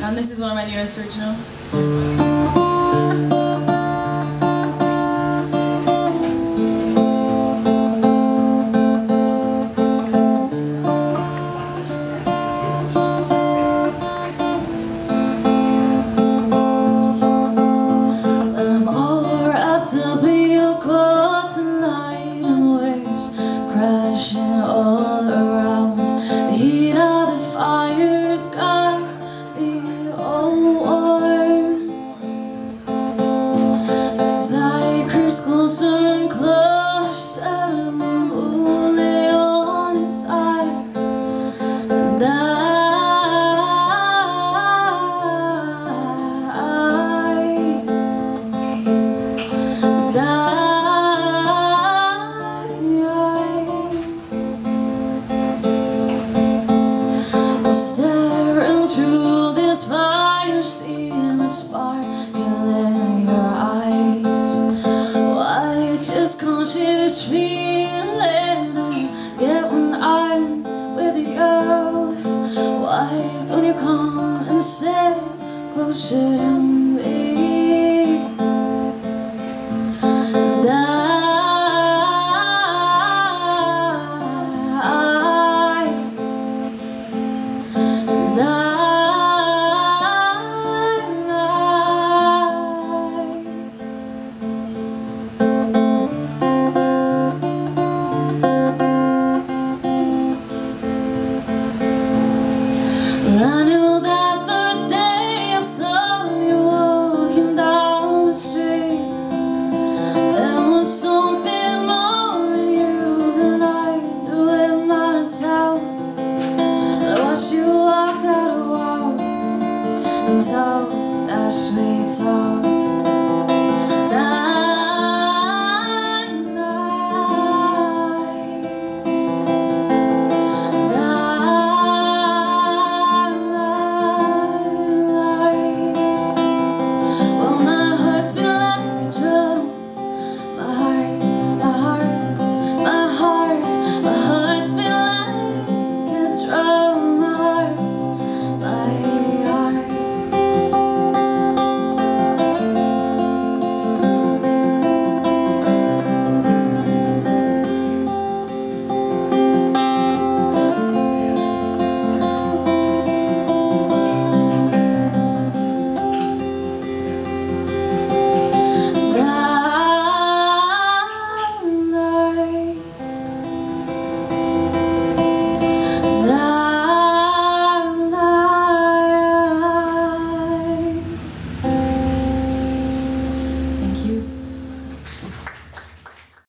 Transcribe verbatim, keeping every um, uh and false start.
And this is one of my newest originals. Up in your coat tonight, and the waves crashing all around. The heat of the fire's got me all warm. As I creeps closer and closer, and the moon lay on its side, and I staring through this fire, seeing the sparkle in your eyes. Why just can't share this feeling I get when I'm with you? Why don't you come and sit closer to me? And I I knew that first day I saw you walking down the street, there was something more in you than I knew in myself. I watched you walk that walk and talk that sweet talk. Thank you.